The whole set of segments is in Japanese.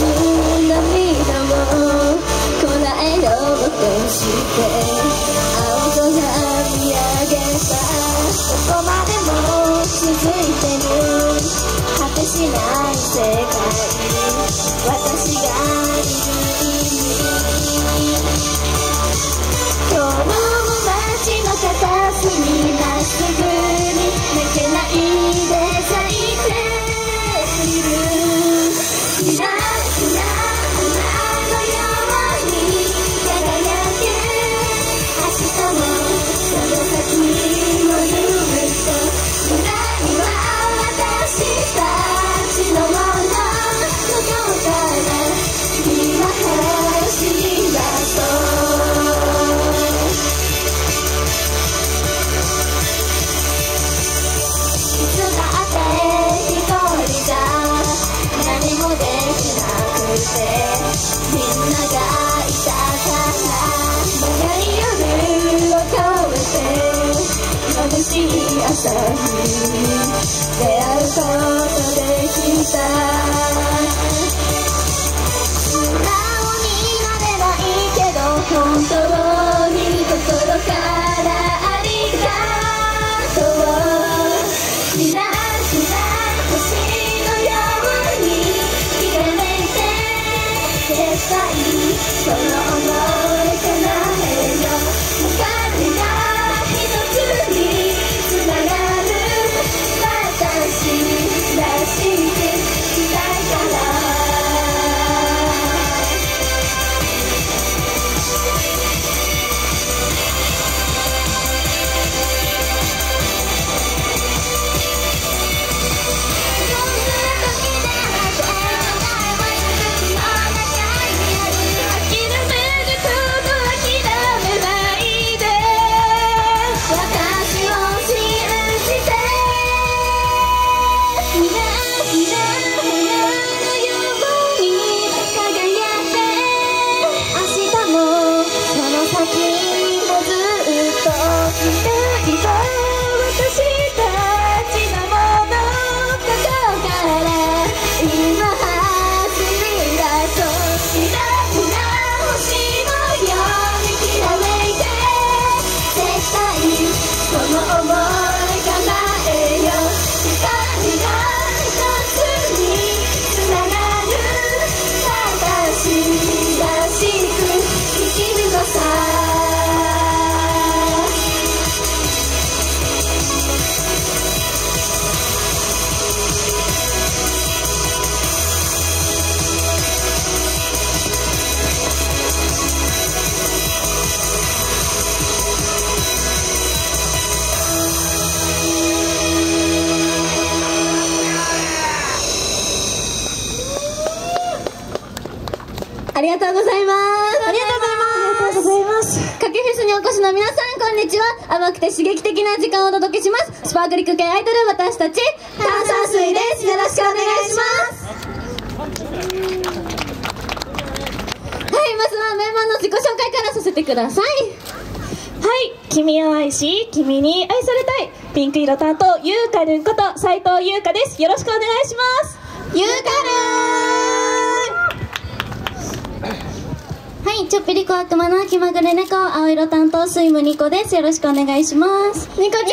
涙をこらえようとして青空見上げたどこまでも続いてる果てしない世界私がいる意味今日も街の片隅まっすぐに泣けないで咲いているキラキラ花のように輝け明日もその先もずっと未来は私たちのものどこから今走り出そういつだって一人じゃ何もできなくてみんながいたから長い夜を越えて眩しい朝に出会うことできた素直になれないけど本当に心からありがとうキラキラ星のようにきらめいて絶対その想い叶えよう光が一つにつながる私らしくしたいからありがとうございます。ありがとうございます。かけフェスにお越しの皆さん、こんにちは。甘くて刺激的な時間をお届けします。スパークリック系アイドル、私たち炭酸水です。よろしくお願いします。はい、まずはメンバーの自己紹介からさせてください。 はい、君を愛し、君に愛されたいピンク色担当、ゆうかるんこと斉藤優香です。よろしくお願いします。 ゆうかるはい、ちょっぴり小悪魔の気まぐれ猫、青色担当スイムニコです。よろしくお願いします。 ニコちゃん。はい、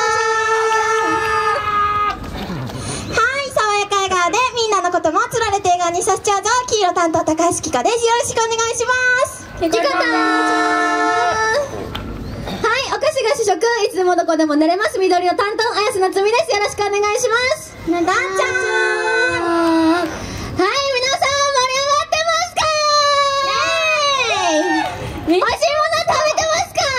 爽やか笑顔でみんなのこともつられて笑顔にさせちゃうぞ、黄色担当高橋希子です。よろしくお願いします。 ニコちゃん。はい、お菓子が主食、いつでもどこでも寝れます。緑の担当、綾瀬なつみです。よろしくお願いします。 なだんちゃん。 はい、皆さん盛り上がってますか？美味しいもの食べてますか？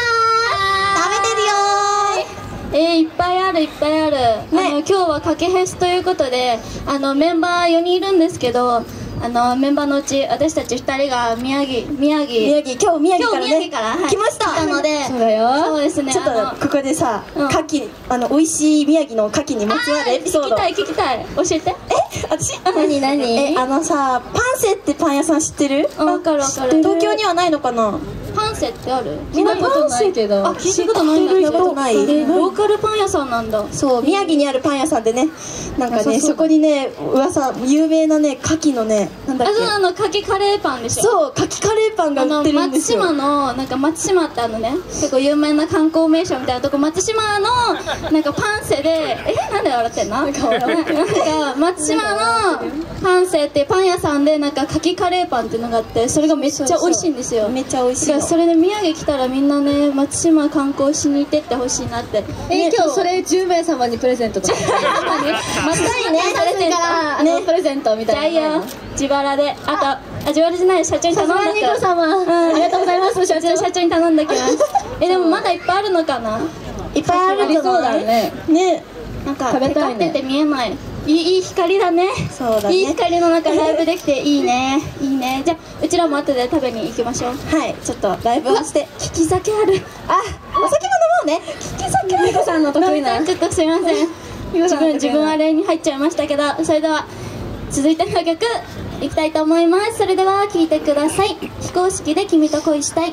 食べてるよいっぱいあるいっぱいある、今日はかけフェスということでメンバー4人いるんですけどメンバーのうち私たち2人が宮城今日宮城からねはい来ました。 来たのでそうだよ。 そうですねちょっとここでさ、牡蠣美味しい宮城の牡蠣にまつわるエピソード。 聞きたい教えて。 私何さ、パンセってパン屋さん知ってる？ わかるわかる。 東京にはないのかな？ パンセってある？ 見たことないけど。 あ、聞いたことないんだけど。 聞いたことないローカルパン屋さんなんだ。 そう、宮城にあるパン屋さんでね、なんかね、そこにね、有名なね、牡蠣のね、なんだっあ、そう、 け、 牡蠣カレーパンでしょ。 そう、牡蠣カレーパンが売ってるんですよ。 松島の、なんか松島ってね、結構有名な観光名所みたいなとこ、松島の、なんかパンセで、なんで笑ってんの？なんか松島のパンセっていうパン屋さんで、なんか牡蠣カレーパンっていうのがあって、それがめっちゃ美味しいんですよ。 めっちゃ美味しいの。 それで宮城来たらみんなね、松島観光しに行ってってほしいなって。 今日それ10名様にプレゼントとか。 松島ね、 それからプレゼントみたいな。 じゃあいいよ、自腹で。自腹じゃない、社長に頼んだけど。 ニコ様、ありがとうございます。 社長に頼んだけど。でもまだいっぱいあるのかな？ いっぱいあるんじゃそうだない？ ね。 ね。 なんか食べたいね光ってて見えない。いい光だね。 そうだね。 いい光の中ライブできていいね。いいね。じゃあうちらも後で食べに行きましょう。 はい、ちょっとライブをして。 利き酒ある。 あ、お酒も飲もうね。 利き酒。みこさんの得意な。ちょっとすいません。自分あれに入っちゃいましたけど、それでは続いての曲いきたいと思います。それでは聴いてください。非公式で君と恋したい。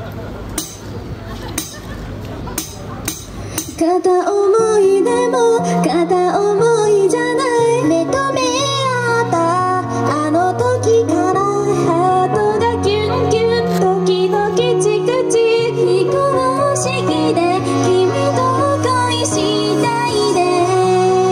片思いでも片思いじゃない、目と目合ったあの時からハートがキュンキュン時々チクチク、非公式で君と恋したいです。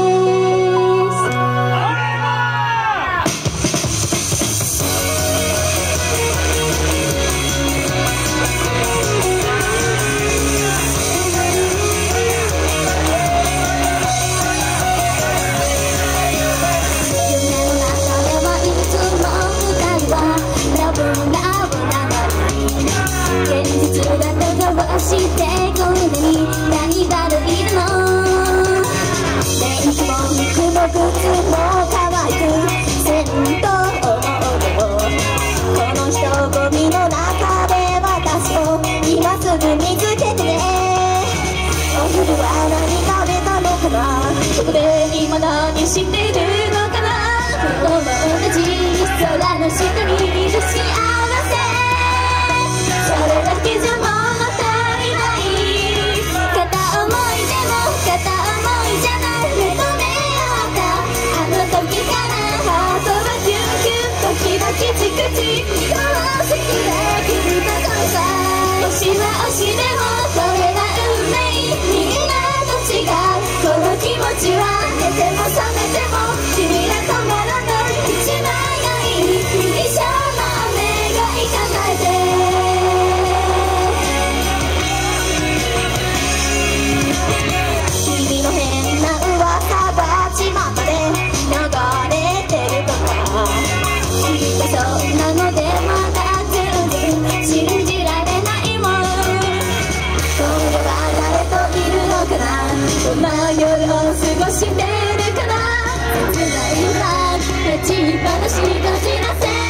現実だとどうしてこんなにライバルいるの？電気も肉も靴も可愛くせんと思うけど、この人混みの中で私を今すぐ見つけてね。お昼は何食べたのかな、そこで今何してるのかな、友達空の下にいる幸せ、それだけじゃ物足りない、片思いでも片思いじゃない、目と目合ったあの時からハートはキュンキュン時々チクチク、非公式で君と恋したい、推しは推しでもこれが運命、みんなと違うこの気持ちは、寝ても覚めても君が止まらない、一枚がいい一生の願い叶えて、君の変な噂が巷で流れてるとか、きっとそんなのでまだ全然信じられないもん、今夜は誰といるのかな、どんな夜を過ごしてるかな、切ないな立ちっぱなしこじらせてる、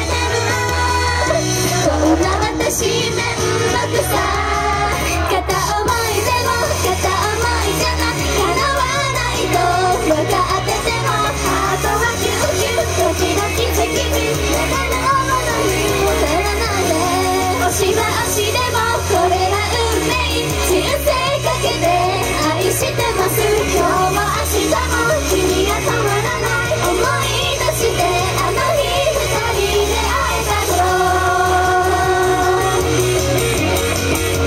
こんな私めんどくさ、片思いでも片思いじゃない、叶わないと分かっててもハートはキュンキュン時々チキチキ、仲のものにもならないで、推しは推しでもこれが運命、人生かけて愛してます、今日も明日も君が止まらない、思い出してあの日二人で会えた頃、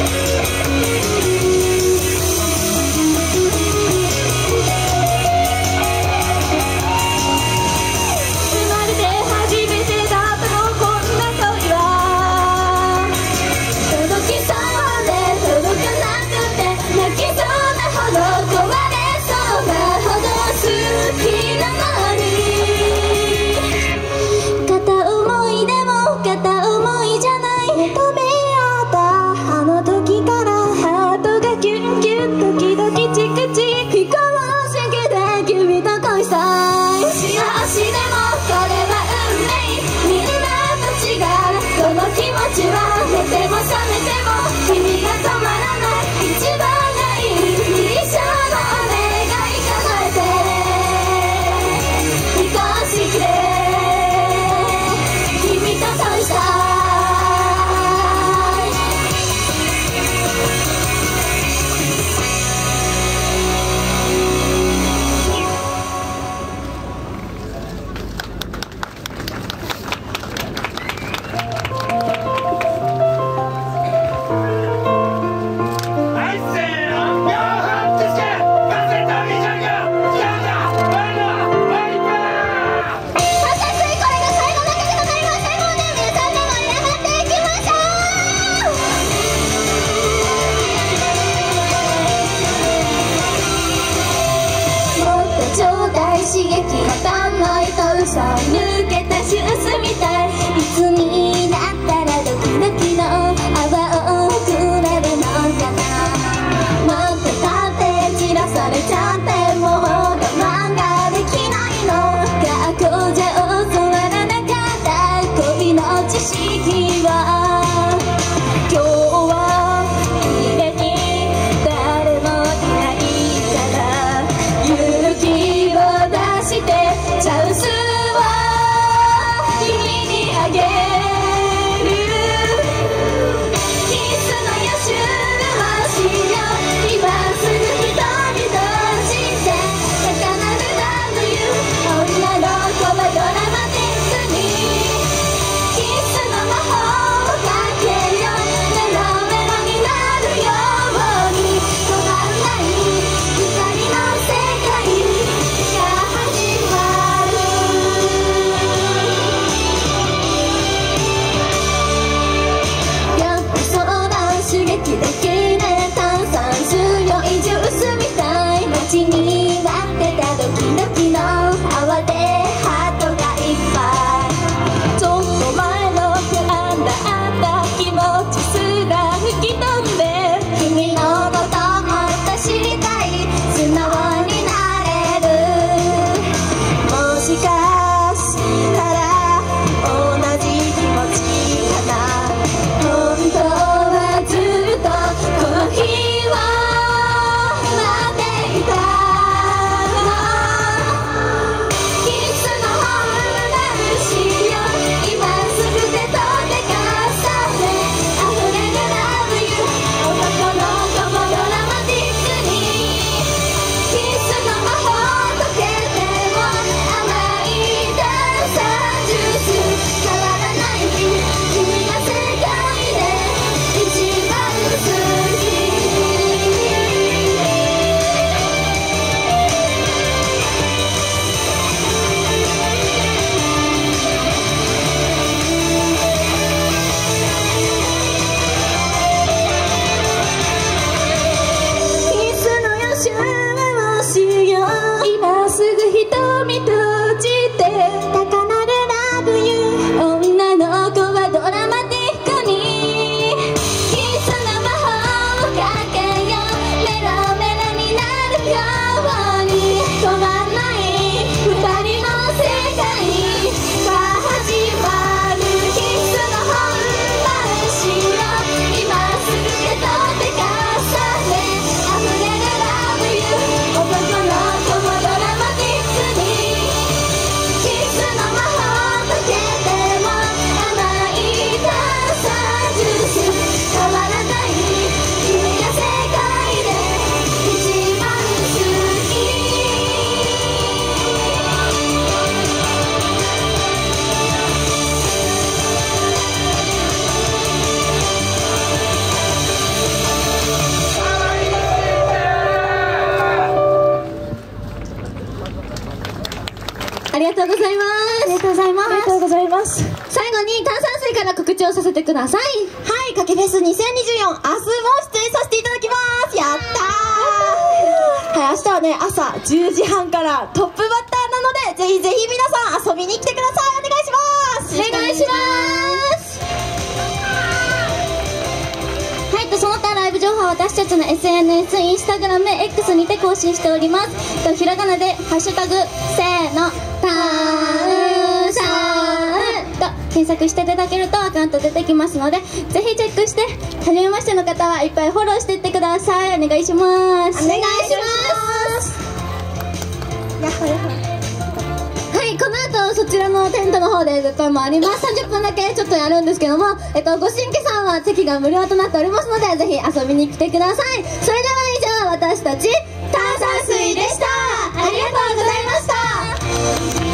をさせてください。 はい、かけフェス2024、明日も出演させていただきます。やったー。はい、明日はね、朝10時半からトップバッターなので、ぜひぜひ皆さん遊びに来てください。お願いします。 お願いします。はい、その他ライブ情報は私たちの SNS、インスタグラム、X にて更新しております。ひらがなでハッシュタグせーのタウンシャウンと検索していただけるとアカウント出てきますので、ぜひチェックして、初めましての方はいっぱいフォローしていってください。お願いします。 お願いします。 はい、この後そちらのテントの方で絶対もあります。30分だけちょっとやるんですけども、ご新規さんは席が無料となっておりますので、ぜひ遊びに来てください。それでは以上、私たち炭酸水でした。ありがとうございました。